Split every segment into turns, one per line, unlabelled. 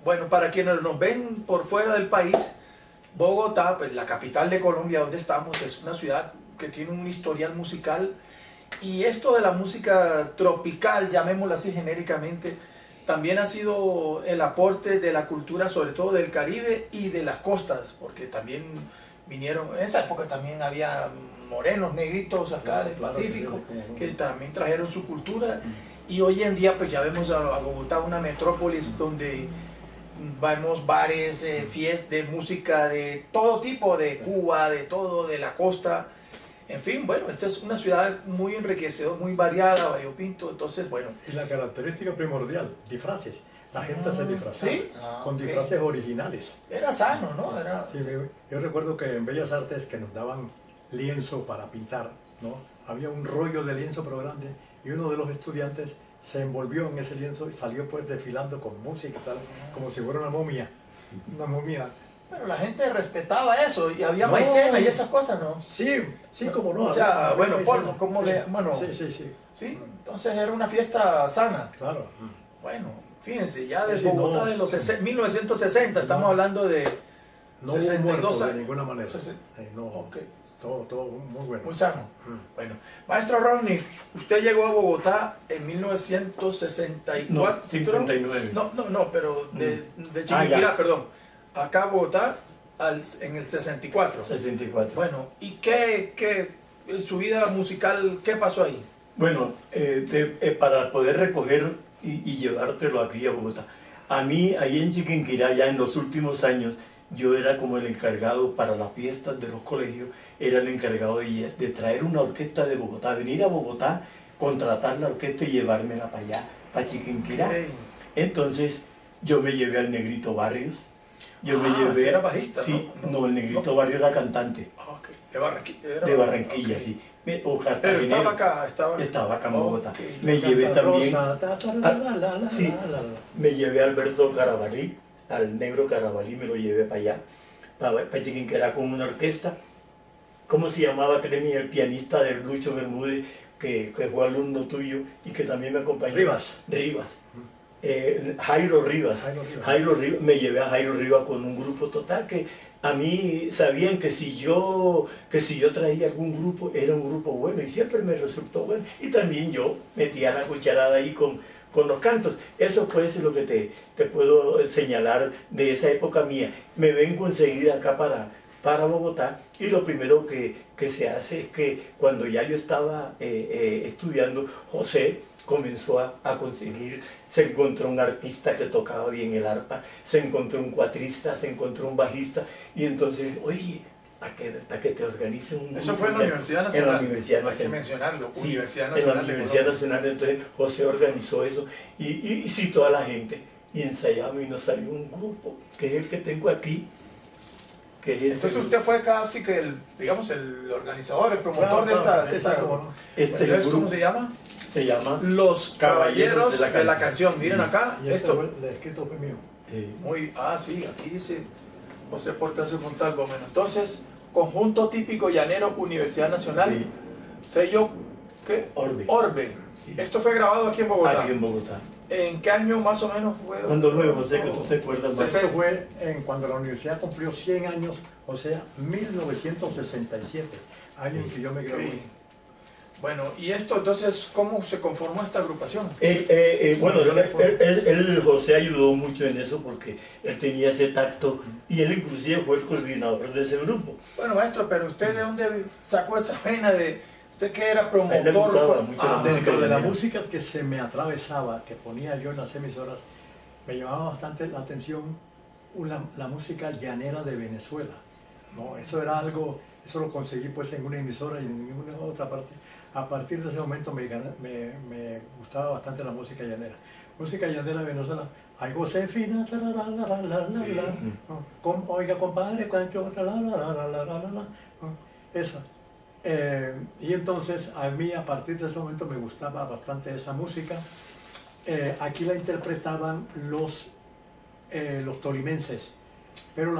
Bueno, para quienes nos ven por fuera del país, Bogotá, pues la capital de Colombia, donde estamos, es una ciudad que tiene un historial musical, y esto de la música tropical, llamémoslo así genéricamente, también ha sido el aporte de la cultura, sobre todo del Caribe y de las costas, porque también vinieron, en esa época también había morenos, negritos acá del Pacífico, que también trajeron su cultura, y hoy en día pues ya vemos a Bogotá una metrópolis donde vemos bares, fiestas de música de todo tipo, de Cuba, de todo, de la costa. En fin, bueno, esta es una ciudad muy enriquecedora, muy variada, variopinto, entonces, bueno.
Y la característica primordial, disfraces. La gente se disfrazaba,
¿sí?
con disfraces originales.
Era sano, ¿no? Era...
Sí, yo recuerdo que en Bellas Artes que nos daban lienzo para pintar, ¿no? Había un rollo de lienzo pero grande, y uno de los estudiantes se envolvió en ese lienzo y salió pues desfilando con música y tal, como si fuera una momia. Una momia.
Pero la gente respetaba eso, y había maicena y esas cosas, ¿no?
Sí, sí, como no.
O sea, bueno, como le... Bueno,
sí.
Sí, entonces era una fiesta sana.
Claro.
Bueno, fíjense, ya de
Sí,
Bogotá
no,
de los 1960, estamos hablando de
no
62
de
años.
ninguna manera. No,
Okay.
Todo muy bueno.
Muy sano. Bueno, maestro Rodney, usted llegó a Bogotá en 1964.
No, 59.
No, pero de Chiquinquirá, perdón. Acá a Bogotá en el 64.
64.
Bueno, ¿y qué en su vida musical, qué pasó ahí?
Bueno, para poder recoger y llevártelo aquí a Bogotá. A mí, ahí en Chiquinquirá, ya en los últimos años, yo era como el encargado para las fiestas de los colegios, era el encargado de traer una orquesta de Bogotá, venir a Bogotá, contratar la orquesta y llevármela para allá, para Chiquinquirá.
Okay.
Entonces, yo me llevé al Negrito Barrios. Yo me llevé...
¿era bajista?
Sí, no, el Negrito Barrios era cantante.
Okay. De Barranquilla.
De Barranquilla,
okay.
Sí. O
Pero estaba acá,
estaba acá en Bogotá.
Okay.
Me llevé también...
Sí,
me llevé a Alberto Carabalí, al Negro Carabalí, me lo llevé para allá, para Chiquinquirá con una orquesta. ¿Cómo se llamaba, créeme, el pianista de Lucho Bermúdez, que fue alumno tuyo y que también me acompañó?
Rivas.
Jairo Rivas. Me llevé a Jairo Rivas con un grupo total que a mí sabían que si yo traía algún grupo, era un grupo bueno, y siempre me resultó bueno. Y también yo metía la cucharada ahí con los cantos. Eso pues es lo que te puedo señalar de esa época mía. Me vengo enseguida acá para Bogotá, y lo primero que se hace es que cuando ya yo estaba estudiando, José comenzó a conseguir, se encontró un artista que tocaba bien el arpa, se encontró un cuatrista, se encontró un bajista, y entonces, oye, para que te organicen un...
Eso fue en la Universidad Nacional.
En la Universidad Nacional.
Hay que mencionarlo,
Sí,
Universidad Nacional.
en la Universidad Nacional, entonces José organizó eso, y citó a la gente, y ensayamos, y nos salió un grupo, que es el que tengo aquí, que es
entonces usted fue casi que el organizador, el promotor de esta
grupo.
¿Cómo se llama?
Se llama
Los Caballeros de la Canción. Miren acá,
y
esto.
El escrito fue mío.
Sí, aquí dice José Portacio Fontalvo. Bueno, entonces, conjunto típico llanero, Universidad Nacional,
Sí.
sello, ¿qué?
Orbe. Sí.
Esto fue grabado aquí en Bogotá.
Aquí en Bogotá.
¿En qué año más o menos fue?
Cuando luego, José, que tú te acuerdas más.
Ese fue cuando la universidad cumplió 100 años, o sea, 1967, año en que yo me gradué.
Okay. Bueno, y esto entonces, ¿cómo se conformó esta agrupación?
Bueno, él, José, ayudó mucho en eso porque él tenía ese tacto, y él inclusive fue el coordinador de ese grupo.
Bueno, maestro, pero ¿usted de dónde sacó esa pena de... ¿Usted que era promotor?
Dentro de la música que se me atravesaba, que ponía yo en las emisoras, me llamaba bastante la atención la música llanera de Venezuela, ¿no? Eso era algo, eso lo conseguí pues en una emisora y en ninguna otra parte. A partir de ese momento me gustaba bastante la música llanera. Música llanera de Venezuela. Ay, Josefina, oiga, compadre, cuánto, esa. Y entonces a mí a partir de ese momento me gustaba bastante esa música. Aquí la interpretaban los tolimenses, pero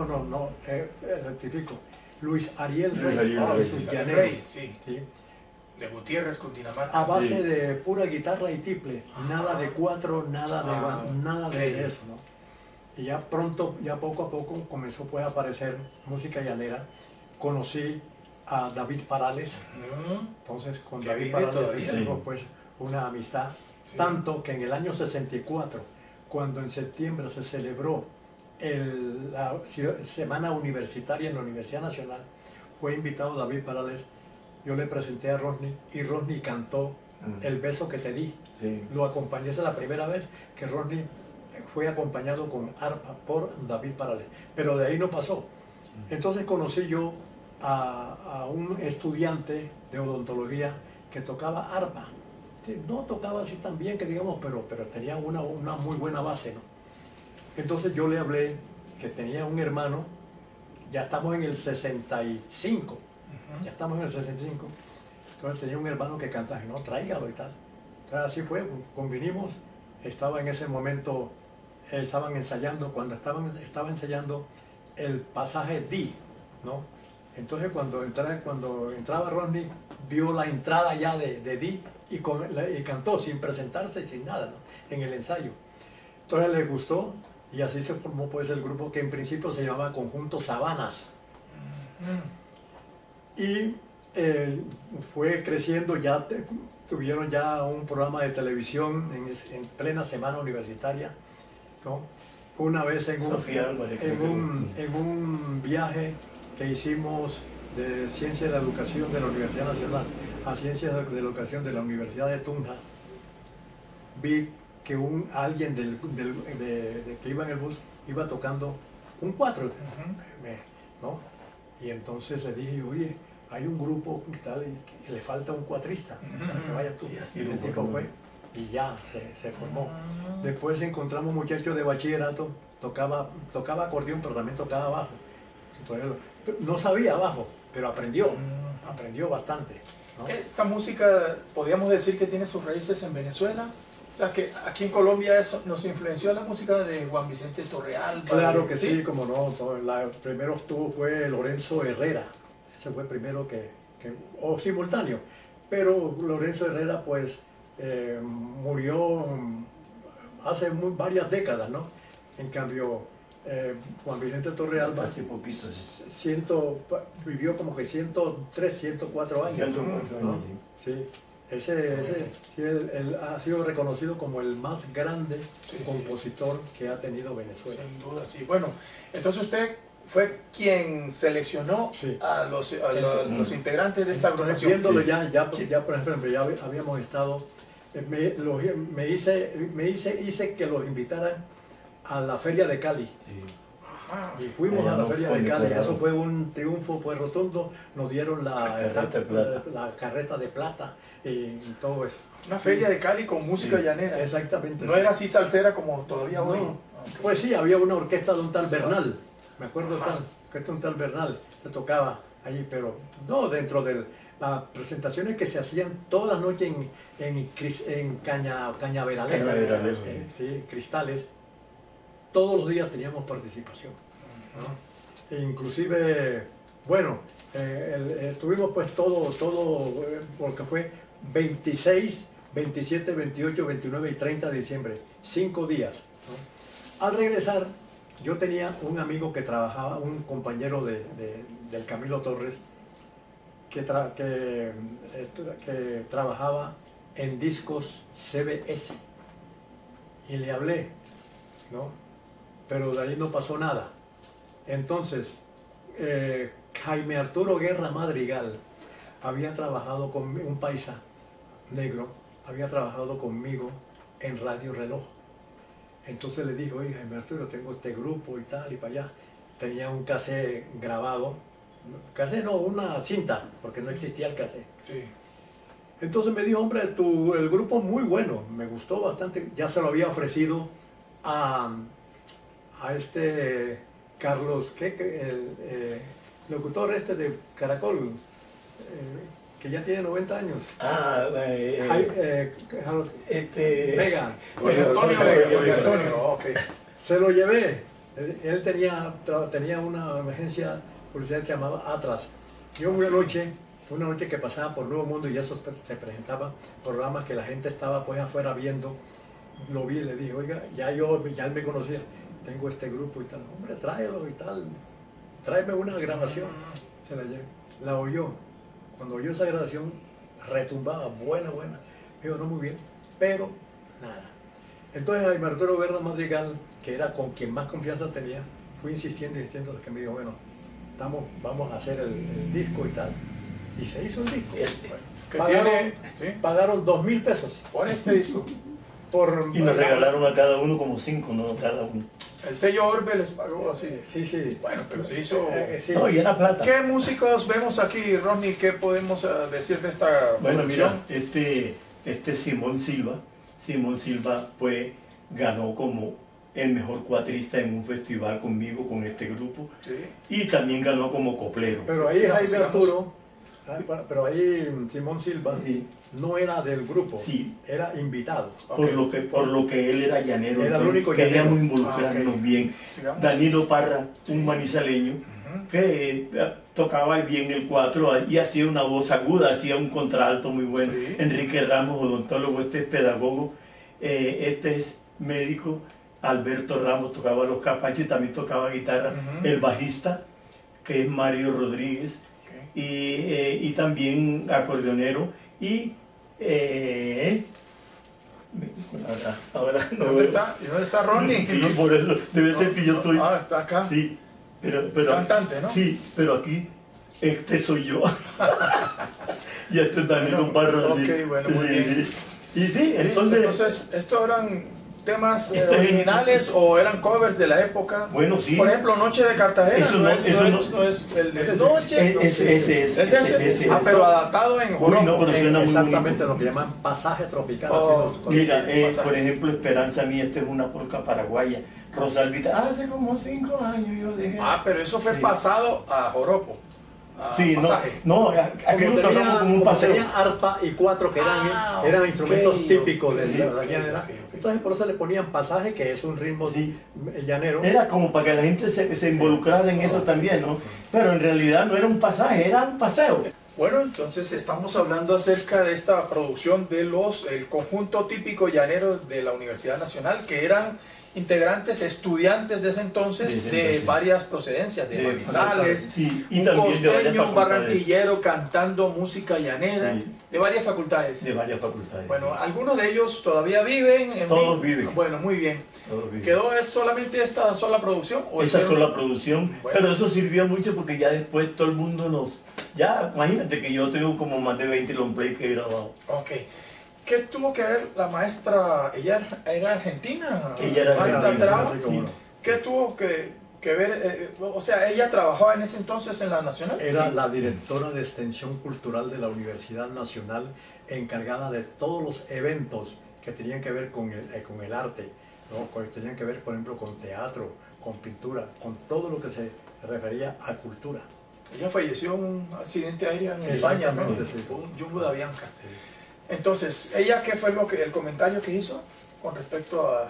rectifico, Luis Ariel Rey,
Luis Ariel Rey, sí. De Gutiérrez, Cundinamarca.
A base
Sí.
de pura guitarra y tiple, nada de cuatro, nada
Ok.
de eso, ¿no? Y ya pronto, ya poco a poco comenzó pues a aparecer música llanera. Conocí a David Parales, entonces con
Que
David
vive
Parales
todavía.
hicimos pues una amistad,
Sí.
tanto que en el año 64, cuando en septiembre se celebró la semana universitaria en la Universidad Nacional, fue invitado David Parales. Yo le presenté a Rodney y Rodney cantó El beso que te di.
Sí.
Lo acompañé, esa es la primera vez que Rodney fue acompañado con arpa por David Parales, pero de ahí no pasó. Entonces conocí yo a un estudiante de odontología que tocaba arpa. Sí, no tocaba así tan bien que digamos, pero tenía una muy buena base, ¿no? Entonces yo le hablé que tenía un hermano, ya estamos en el 65, ya estamos en el 65, entonces tenía un hermano que cantaba, no, tráigalo y tal. Entonces así fue, convinimos, estaba en ese momento, estaban ensayando, cuando estaba ensayando el pasaje D, ¿no? Entonces cuando entraba Rodney, vio la entrada ya de D y cantó sin presentarse, sin nada, ¿no? En el ensayo. Entonces le gustó y así se formó pues el grupo que en principio se llamaba Conjunto Sabanas. Y fue creciendo, ya tuvieron ya un programa de televisión en plena semana universitaria, ¿no? Una vez en un viaje que hicimos de Ciencia de la Educación de la Universidad Nacional a Ciencias de la Educación de la Universidad de Tunja, vi que alguien que iba en el bus iba tocando un cuatro, ¿no? Y entonces le dije, oye, hay un grupo tal y le falta un cuatrista, para que vayas tú.
Sí,
Y el tipo fue y ya se formó. Después encontramos un muchacho de bachillerato, tocaba acordeón, pero también tocaba bajo. Entonces, no sabía bajo, pero aprendió bastante, ¿no?
Esta música, podríamos decir que tiene sus raíces en Venezuela. O sea, que aquí en Colombia nos influenció la música de Juan Vicente Torrealba.
Claro que sí, como no. Primero fue Lorenzo Herrera. Ese fue el primero o simultáneo. Pero Lorenzo Herrera, pues, murió hace varias décadas, ¿no? En cambio, Juan Vicente Torrealba
Hace poquito.
vivió como que 103, 104 años.
104
¿no?
años, sí.
Sí. Él ha sido reconocido como el más grande compositor que ha tenido Venezuela.
Sin duda, sí. Bueno, entonces usted fue quien seleccionó a los integrantes de esta agrupación.
Viéndolo ya por ejemplo, ya habíamos estado, hice que los invitaran a la Feria de Cali.
Sí.
Ajá.
Y fuimos
Allá
a la
nos
Feria de Cali,
condecoraron.
eso fue un triunfo pues rotundo, nos dieron la carreta de plata y todo eso.
Una feria de Cali con música llanera.
Exactamente.
No era así salsera como todavía hoy.
No. Pues sí, había una orquesta de un tal Bernal, me acuerdo orquesta de un tal Bernal, que tocaba ahí, pero no dentro de las presentaciones que se hacían todas las noches en cañaverales, sí, cristales. Todos los días teníamos participación, ¿no? E inclusive, bueno, tuvimos pues todo, porque fue 26, 27, 28, 29 y 30 de diciembre, 5 días, ¿no? Al regresar, yo tenía un amigo que trabajaba, un compañero del Camilo Torres, que trabajaba en discos CBS, y le hablé, ¿no? Pero de ahí no pasó nada. Entonces, Jaime Arturo Guerra Madrigal había trabajado con un paisa negro, había trabajado conmigo en Radio Reloj. Entonces le dije, oye Jaime Arturo, tengo este grupo y tal y para allá. Tenía un cassette grabado, una cinta, porque no existía el cassette.
Sí.
Entonces me dijo, hombre, el grupo muy bueno, me gustó bastante. Ya se lo había ofrecido a este Carlos, el locutor de Caracol, que ya tiene 90 años. Vega.
Jorge Antonio, ok.
Se lo llevé. Él tenía una agencia publicidad que se llamaba Atlas. Yo una noche una noche que pasaba por Nuevo Mundo y eso se presentaban programas que la gente estaba pues afuera viendo. Lo vi y le dije, oiga, ya él me conocía, tengo este grupo y tal, hombre, tráelo y tal, tráeme una grabación. Se la llevé, la oyó, cuando oyó esa grabación retumbaba, buena, digo, no muy bien, pero nada. Entonces Jaime Arturo Guerra Madrigal, que era con quien más confianza tenía, fui insistiendo, hasta que me dijo, bueno, vamos a hacer el disco y tal. Y se hizo el disco. Pagaron 2.000 pesos
por este disco.
Y nos regalaron a cada uno como 5, ¿no? Cada uno.
El sello Orbe les pagó así.
Sí.
Bueno, pero se hizo...
Sí.
No, y era plata.
¿Qué músicos vemos aquí, Ronnie? ¿Qué podemos decir de esta
producción? Mira, Simón Silva pues ganó como el mejor cuatrista en un festival conmigo, con este grupo. Sí. Y también ganó como coplero.
Pero ahí Jaime Arturo, pero ahí Simón Silva no era del grupo, era invitado.
Por lo que él era llanero,
era el único
queríamos involucrarnos bien. Sigamos. Danilo Parra, un manizaleño, que tocaba bien el cuatro y hacía una voz aguda, hacía un contralto muy bueno. Sí. Enrique Ramos, odontólogo, este es pedagogo, este es médico. Alberto Ramos tocaba los capachos y también tocaba guitarra. El bajista, que es Mario Rodríguez, y también acordeonero. Y ahora no
¿Dónde está Ronnie?
Sí, por eso debe ser que yo estoy.
Está acá.
Sí, pero
cantante, ¿no?
Sí, pero aquí este soy yo. Y este es Danilo Parra.
Ok, bueno, muy bien.
Y sí, entonces
¿estos eran temas originales o eran covers de la época?
Bueno, sí.
Por ejemplo, Noche de Cartagena.
Eso no es
el de Noche.
Ese.
Pero adaptado en joropo.
No, pero suena muy
exactamente lo que llaman pasaje tropical.
Mira, por ejemplo, Esperanza Mía, esta es una polca paraguaya. Rosalvita, hace como 5 años yo dije.
Pero eso fue pasado a joropo.
Sí, no, aquí lo tocamos como un paseo.
Tenía arpa y cuatro que eran instrumentos típicos de la llanera. Entonces por eso le ponían pasaje, que es un ritmo llanero.
Era como para que la gente se involucrara en eso también, ¿no? Pero en realidad no era un pasaje, era un paseo.
Bueno, entonces estamos hablando acerca de esta producción de el conjunto típico llanero de la Universidad Nacional, que eran integrantes, estudiantes de ese entonces, de varias procedencias, de Manizales,
y
un costeño, un barranquillero cantando música llanera, de varias facultades.
De varias facultades.
Bueno, algunos de ellos todavía viven.
Todos viven.
Bueno, muy bien. ¿Quedó solamente esta sola producción?
Esa sola producción, pero eso sirvió mucho porque ya después todo el mundo ya, imagínate que yo tengo como más de 20 long play que he grabado.
Ok. ¿Qué tuvo que ver la maestra? ¿Ella era argentina?
Ella era argentina.
Sí. ¿Qué tuvo que ver? O sea, ¿ella trabajaba en ese entonces en la Nacional?
Era la directora de Extensión Cultural de la Universidad Nacional, encargada de todos los eventos que tenían que ver con el arte, ¿no? Que tenían que ver, por ejemplo, con teatro, con pintura, con todo lo que se refería a cultura.
Ella falleció en un accidente aéreo en España, ¿no? Un Jumbo de Avianca. Entonces, ¿ella qué fue el comentario que hizo con respecto a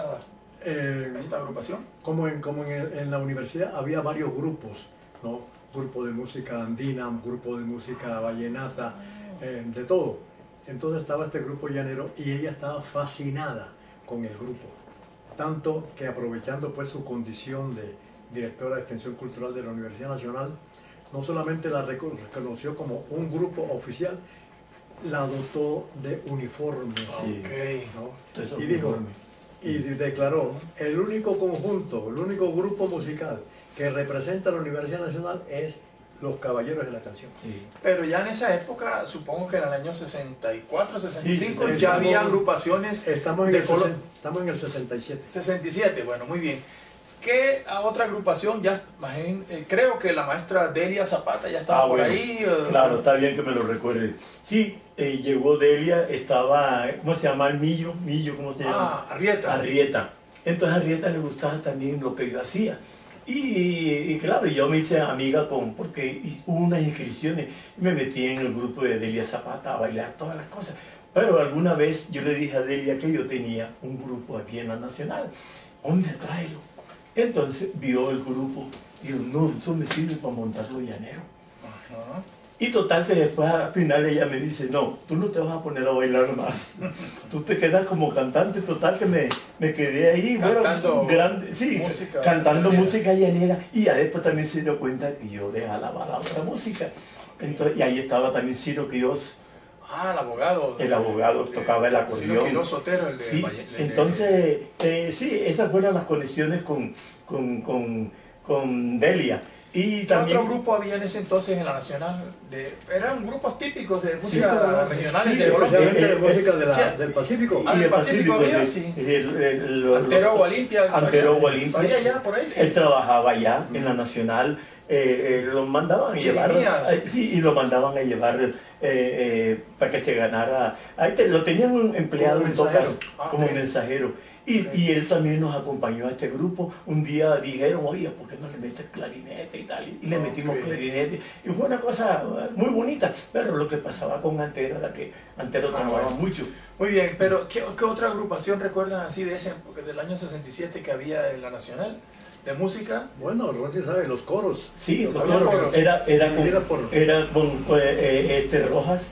esta agrupación?
Como en la universidad había varios grupos, ¿no? Grupo de música andina, grupo de música vallenata, de todo. Entonces estaba este grupo llanero y ella estaba fascinada con el grupo. Tanto que aprovechando pues su condición de directora de Extensión Cultural de la Universidad Nacional, no solamente la reconoció como un grupo oficial, la dotó de uniformes, ¿no? Y dijo, y declaró, el único conjunto, el único grupo musical que representa a la Universidad Nacional es los Caballeros de la Canción.
Pero ya en esa época, supongo que en el año 64, 65, ya había agrupaciones.
Estamos en el 67.
67, bueno, muy bien. ¿Qué otra agrupación? Creo que la maestra Delia Zapata ya estaba por ahí.
Claro, está bien que me lo recuerde. Sí, llegó Delia, estaba, ¿cómo se llama? Millo, ¿cómo se llama? Arrieta. Entonces a Arrieta le gustaba también lo que yo hacía. Y claro, yo me hice amiga porque hubo unas inscripciones y me metí en el grupo de Delia Zapata a bailar todas las cosas. Pero alguna vez yo le dije a Delia que yo tenía un grupo aquí en la Nacional. ¿Dónde tráelo? Entonces vio el grupo y dijo, no, eso me sirve para montarlo llanero. Y total que después al final ella me dice, no, tú no te vas a poner a bailar más. Tú te quedas como cantante. Total que me quedé ahí.
Cantando
cantando música llanera. Y ya después también se dio cuenta que yo dejaba la otra música. Entonces, y ahí estaba también Ciro Quirós.
Ah, el abogado.
El abogado tocaba el acordeón.
Ciro Quirós Sotero, el de
Sí, entonces, sí, esas fueron las conexiones con Delia. Y también,
¿qué otro grupo había en ese entonces en la Nacional? Eran grupos típicos de música
claro,
regionales
sí,
de Colombia.
especialmente de música
sí.
del Pacífico.
Ah,
y
del
el
Pacífico
Pacífico,
había, sí.
Antero
Antero
Olimpia.
Allá, allá, por ahí, sí.
Él trabajaba allá en la Nacional. Lo mandaban a llevar, y lo mandaban a llevar para que se ganara. Ahí lo tenían empleado en tocar como mensajero. Y él también nos acompañó a este grupo. Un día dijeron, oye, ¿por qué no le metes clarinete y tal? Y le metimos clarinete. Y fue una cosa muy bonita. Pero lo que pasaba con Antero era que Antero trabajaba mucho.
Muy bien, pero ¿qué otra agrupación recuerdan así de ese, porque del año 67 que había en la Nacional? ¿De música?
Bueno, Rocky sabe, los coros.
Sí, los
coros.
Era con Rojas.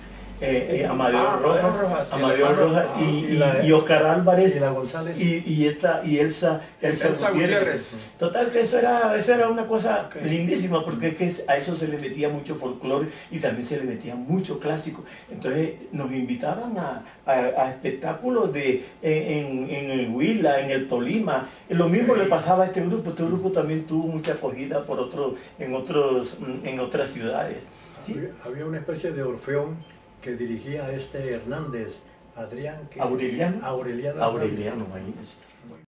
Amadeo Rojas y Oscar Álvarez
y la González
y Elsa Gutiérrez. Total que eso era una cosa lindísima, porque es que a eso se le metía mucho folclore y también se le metía mucho clásico. Entonces nos invitaban a espectáculos en el Huila, en el Tolima. Lo mismo le pasaba a este grupo. Este grupo también tuvo mucha acogida en otras ciudades. ¿Sí?
Había una especie de orfeón que dirigía Hernández, Adrián...
Aureliano,
imagínese.